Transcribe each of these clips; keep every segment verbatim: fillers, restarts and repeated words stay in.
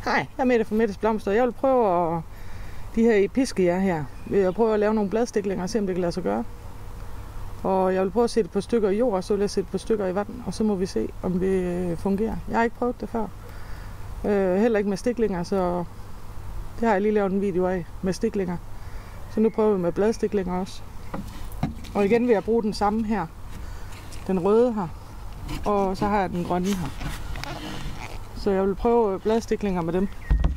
Hej, jeg er Mette fra Mettes Blomster. Jeg vil prøve at, de her episkea her, jeg prøver at lave nogle bladstiklinger og se om det kan lade sig gøre. Og jeg vil prøve at sætte et par stykker i jord, og så vil jeg sætte et par stykker i vand, og så må vi se om det fungerer. Jeg har ikke prøvet det før. Øh, heller ikke med stiklinger, så det har jeg lige lavet en video af med stiklinger. Så nu prøver vi med bladstiklinger også. Og igen vil jeg bruge den samme her. Den røde her. Og så har jeg den grønne her. Så jeg vil prøve bladstiklinger med dem.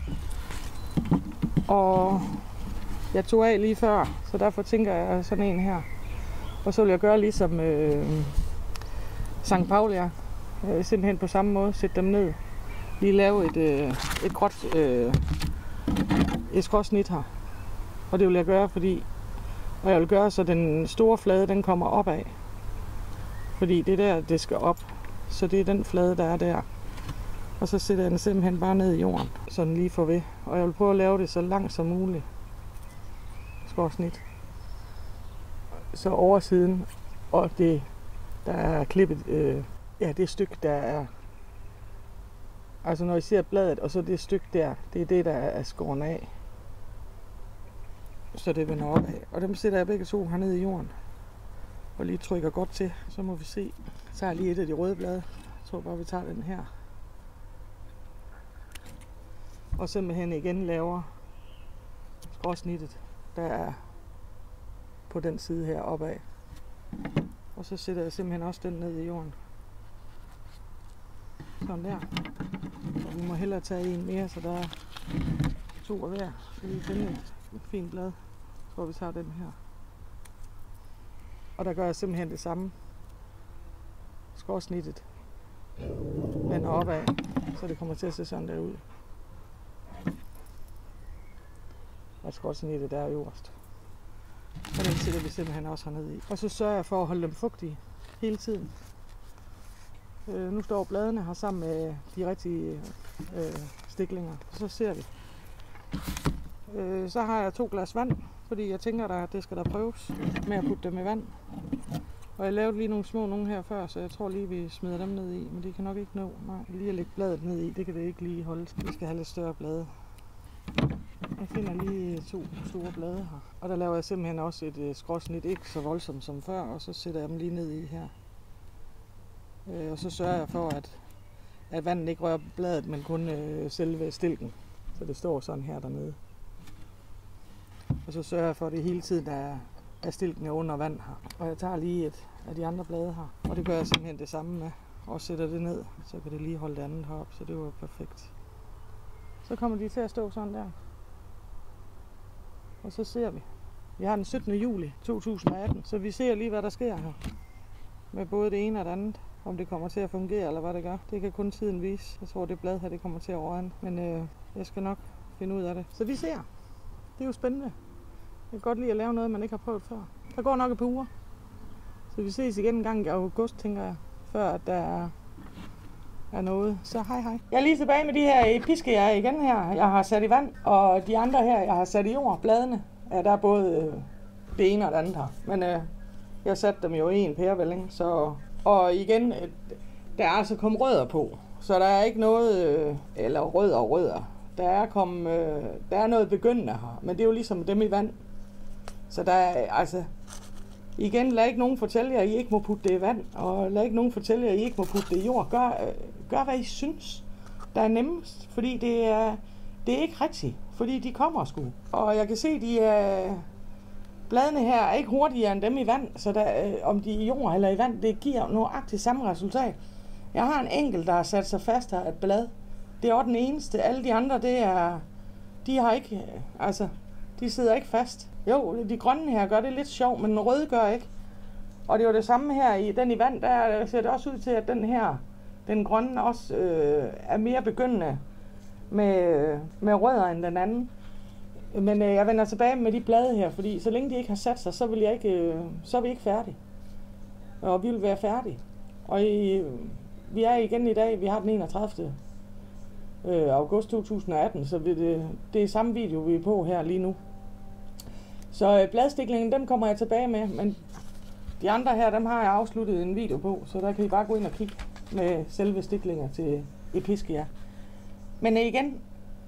Og jeg tog af lige før, så derfor tænker jeg sådan en her. Og så vil jeg gøre ligesom øh, Sankt Paulia. Øh, simpelthen på samme måde. Sætte dem ned. Lige lave et, øh, et gråt øh, et skråsnit her. Og det vil jeg gøre, fordi og jeg vil gøre, så den store flade, den kommer opad. Fordi det der, det skal op. Så det er den flade, der er der. Og så sætter jeg den simpelthen bare ned i jorden, så den lige får ved. Og jeg vil prøve at lave det så langt som muligt. Skårsnit. Så oversiden, og det, der er klippet, øh, ja, det stykke, der er, altså når I ser bladet, og så det stykke der, det er det, der er skåret af. Så det vender opad. Og dem sætter jeg begge to hernede i jorden. Og lige trykker godt til, så må vi se. Så tager jeg lige et af de røde blade. Jeg tror bare, vi tager den her. Og simpelthen igen laver skråsnittet, der er på den side her opad. Og så sætter jeg simpelthen også den ned i jorden. Sådan der. Og vi må hellere tage en mere, så der er to af hver. Så vi finder et fint blad. Jeg tror, vi tager den her. Og der gør jeg simpelthen det samme. Skråsnittet vender opad, så det kommer til at se sådan der ud. Og skråsnittet der er øverst. Og den sætter vi simpelthen også hernede i. Og så sørger jeg for at holde dem fugtige hele tiden. Øh, nu står bladene her sammen med de rigtige øh, stiklinger. Så ser vi. Øh, så har jeg to glas vand, fordi jeg tænker, at det skal der prøves med at putte dem i vand. Og jeg lavede lige nogle små nogle her før, så jeg tror lige, vi smider dem ned i. Men det kan nok ikke nå. Nej, lige at lægge bladet ned i, det kan det ikke lige holde. Vi skal have lidt større blade. Jeg finder lige to store blade her. Og der laver jeg simpelthen også et øh, skråsnit, ikke så voldsomt som før, og så sætter jeg dem lige ned i her. Øh, og så sørger jeg for, at, at vandet ikke rører bladet, men kun øh, selve stilken. Så det står sådan her dernede. Og så sørger jeg for, at det hele tiden er, er stilken er under vand her. Og jeg tager lige et af de andre blade her. Og det gør jeg simpelthen det samme med. Og sætter det ned, så kan det lige holde det andet heroppe, så det var perfekt. Så kommer de til at stå sådan der. Og så ser vi. Vi har den syttende juli to tusind og atten, så vi ser lige, hvad der sker her. Med både det ene og det andet. Om det kommer til at fungere, eller hvad det gør. Det kan kun tiden vise. Jeg tror, det blad her, det kommer til at rådne. Men øh, jeg skal nok finde ud af det. Så vi ser. Det er jo spændende. Jeg kan godt lide at lave noget, man ikke har prøvet før. Der går nok et par uger. Så vi ses igen en gang i august, tænker jeg. Før at der er, er noget. Så hej hej. Jeg er lige tilbage med de her episkea igen her. Jeg har sat i vand. Og de andre her, jeg har sat i jord. Bladene. Ja, der er både øh, det ene og det andet her. Men øh, jeg satte dem jo i en pærevælling. Så... Og igen, øh, der er altså kommet rødder på. Så der er ikke noget... Øh, eller rødder og rødder. Der er, kom, øh, der er noget begyndende her. Men det er jo ligesom dem i vand. Så der er altså... Igen, lad ikke nogen fortælle jer, at I ikke må putte det i vand, og lad ikke nogen fortælle jer, at I ikke må putte det i jord. Gør, øh, gør hvad I synes, der er nemmest, fordi det er, det er ikke rigtigt, fordi de kommer sgu. Og jeg kan se, at de er, bladene her er ikke hurtigere end dem i vand, så der, øh, om de er i jord eller i vand, det giver nøjagtigt samme resultat. Jeg har en enkelt, der har sat sig fast her, et blad. Det er også den eneste. Alle de andre, det er, de har ikke, øh, altså... De sidder ikke fast. Jo, de grønne her gør det lidt sjovt, men den røde gør ikke. Og det var det samme her i den i vand, der ser det også ud til, at den her, den grønne også øh, er mere begyndende med, med rødder end den anden. Men øh, jeg vender tilbage med de blade her, fordi så længe de ikke har sat sig, så vil jeg ikke, øh, så er vi ikke færdige. Og vi vil være færdige. Og i, vi er igen i dag, vi har den enogtredivte august to tusind og atten, så det, det er samme video, vi er på her lige nu. Så øh, bladstiklingen, dem kommer jeg tilbage med, men de andre her, dem har jeg afsluttet en video på, så der kan I bare gå ind og kigge med selve stiklinger til episkea. Men øh, igen,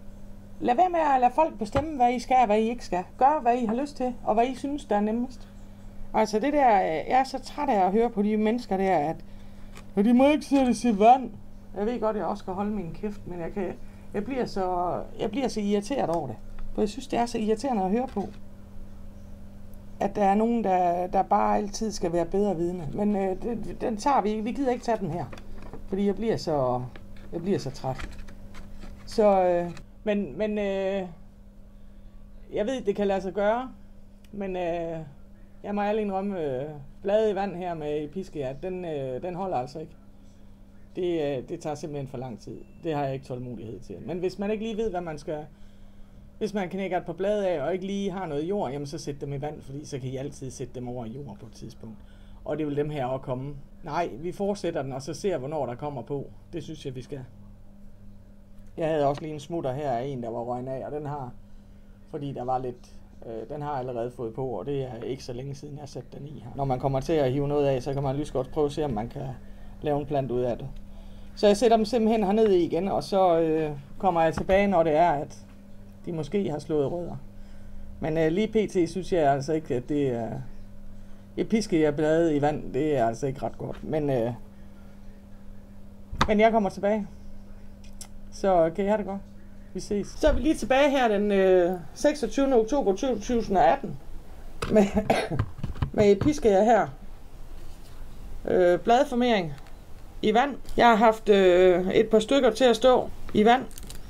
lad være med at lade folk bestemme, hvad I skal og hvad I ikke skal. Gør, hvad I har lyst til, og hvad I synes, der er nemmest. Altså det der, jeg er så træt af at høre på de mennesker der, at og de må ikke sættes i vand. Jeg ved godt, at jeg også skal holde min kæft, men jeg, kan, jeg, bliver så, jeg bliver så irriteret over det. For jeg synes, det er så irriterende at høre på. At der er nogen, der, der bare altid skal være bedre vidne. Men øh, det, den tager vi ikke. Vi gider ikke tage den her. Fordi jeg bliver så, jeg bliver så træt. Så, øh, men, men øh, jeg ved, det kan lade sig gøre. Men øh, jeg må ærlig indrømme, øh, bladet i vand her med piskejert, den, øh, den holder altså ikke. Det, øh, det tager simpelthen for lang tid. Det har jeg ikke tålmodighed til. Men hvis man ikke lige ved, hvad man skal... Hvis man knækker et par blade af, og ikke lige har noget jord, jamen så sæt dem i vand, fordi så kan I altid sætte dem over i jord på et tidspunkt. Og det vil dem her også komme. Nej, vi fortsætter den, og så ser, hvornår der kommer på. Det synes jeg, vi skal. Jeg havde også lige en smutter her af en, der var røgnet af, og den har, fordi der var lidt, øh, den har allerede fået på, og det er ikke så længe siden, jeg satte den i her. Når man kommer til at hive noget af, så kan man lige godt prøve at se, om man kan lave en plant ud af det. Så jeg sætter dem simpelthen herned i igen, og så øh, kommer jeg tilbage, når det er, at de måske har slået rødder. Men øh, lige pt. Synes jeg altså ikke, at det er... Et piskejerblade i vand, det er altså ikke ret godt. Men, øh, men jeg kommer tilbage. Så kan I have det godt. Vi ses. Så er vi lige tilbage her den øh, seksogtyvende oktober to tusind og atten. Med, med et piskejer her. Øh, bladformering i vand. Jeg har haft øh, et par stykker til at stå i vand.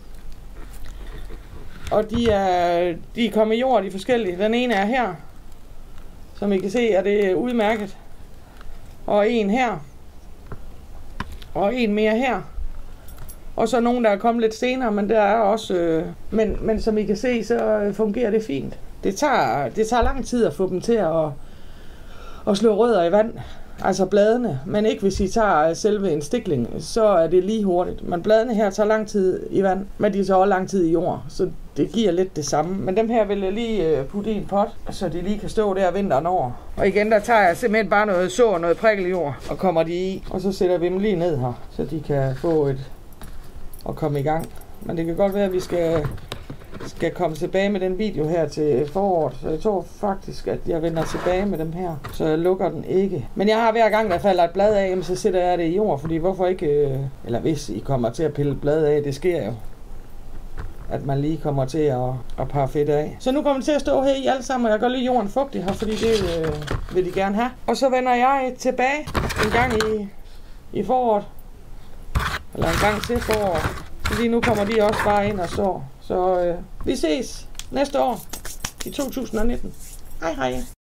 Og de er, de er kommet i jord, de forskellige. Den ene er her. Som I kan se, er det udmærket. Og en her. Og en mere her. Og så nogen, der er kommet lidt senere, men der er også... Øh, men, men som I kan se, så fungerer det fint. Det tager, det tager lang tid at få dem til at, at slå rødder i vand. Altså bladene. Men ikke hvis I tager selve en stikling, så er det lige hurtigt. Men bladene her tager lang tid i vand, men de tager også lang tid i jord. Så det giver lidt det samme. Men dem her vil jeg lige putte i en pot, så de lige kan stå der vinteren over. Og igen, der tager jeg simpelthen bare noget så og noget prikkeljord, og kommer de i. Og så sætter vi dem lige ned her, så de kan få et og komme i gang. Men det kan godt være, at vi skal, skal komme tilbage med den video her til foråret. Så jeg tror faktisk, at jeg vender tilbage med dem her. Så jeg lukker den ikke. Men jeg har hver gang, der falder et blad af, så sætter jeg det i jord. Fordi hvorfor ikke... Eller hvis I kommer til at pille blad af, det sker jo. At man lige kommer til at, at parre fedt af. Så nu kommer det til at stå her i alle sammen, og jeg gør lige jorden fugtig her, fordi det øh, vil de gerne have. Og så vender jeg tilbage en gang i, i foråret. Eller en gang til foråret. Fordi nu kommer de også bare ind og står. Så øh, vi ses næste år i to tusind og nitten. Hej hej.